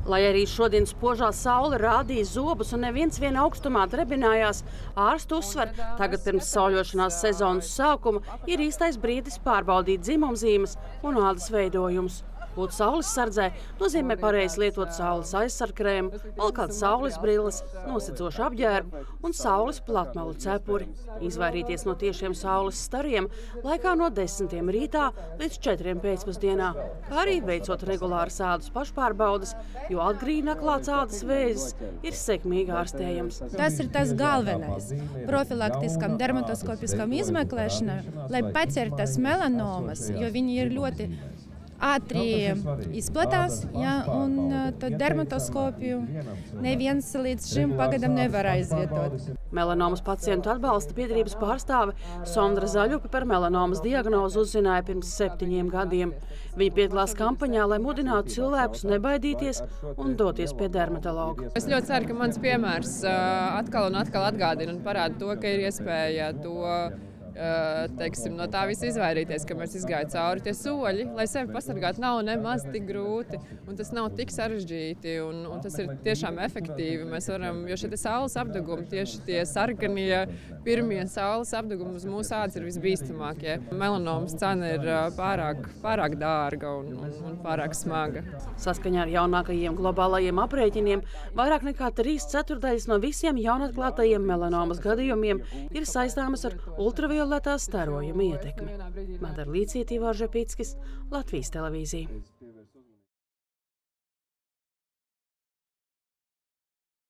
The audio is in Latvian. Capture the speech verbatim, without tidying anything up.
Lai arī šodien spožā saule rādīja zobus un neviens vien augstumā drebinājās, ārsti uzsver, tagad pirms sauļošanās sezonas sākuma ir īstais brīdis pārbaudīt dzimumzīmes un ādas veidojumus. Būt saules sardzē nozīmē pareizi lietot saules aizsargkrēmu, valkāt saules brilles, nosedzošu apģērbu un saules platmalu cepuri. Izvairīties no tiešiem saules stariem laikā no desmitiem rītā līdz četriem pēcpusdienā, kā arī veicot regulāras ādas pašpārbaudes, jo atgrīnaklāts ādas vēzis ir sekmīgi ārstējams. Tas ir tas galvenais profilaktiskam dermatoskopiskam izmeklēšanai, lai pacertas melanomas, jo viņi ir ļoti ātri izplatās, ja, un tad dermatoskopiju neviens līdz šim pagadam nevar aizvietot. Melanomas pacientu atbalsta biedrības pārstāve Sondra Zaļupe par melanomas diagnozu uzzināja pirms septiņiem gadiem. Viņa piedalās kampaņā, lai mudinātu cilvēkus nebaidīties un doties pie dermatologa. Es ļoti ceru, ka mans piemērs atkal un atkal atgādina un parāda to, ka ir iespēja to teiksim, no tā visa izvairīties, ka mēs izgāja cauri tie soļi, lai sevi pasargātu, nav nemaz tik grūti, un tas nav tik sarežģīti, un, un tas ir tiešām efektīvi. Mēs varam, jo šie saules apdegumi, tieši tie sarkanie pirmie saules apdegumi uz mūsu ādas ir visbīstamākie. Melanomas cena ir pārāk, pārāk dārga un, un, un pārāk smaga. Saskaņā ar jaunākajiem globālajiem aprēķiniem, vairāk nekā trīs ceturdaļas no visiem jaunatklātajiem melanomas gadījumiem ir saistāmas ar ultravioletā Latā starojuma ietekmi. Madara Līcietī, Vārža Pickis, Latvijas televīzija.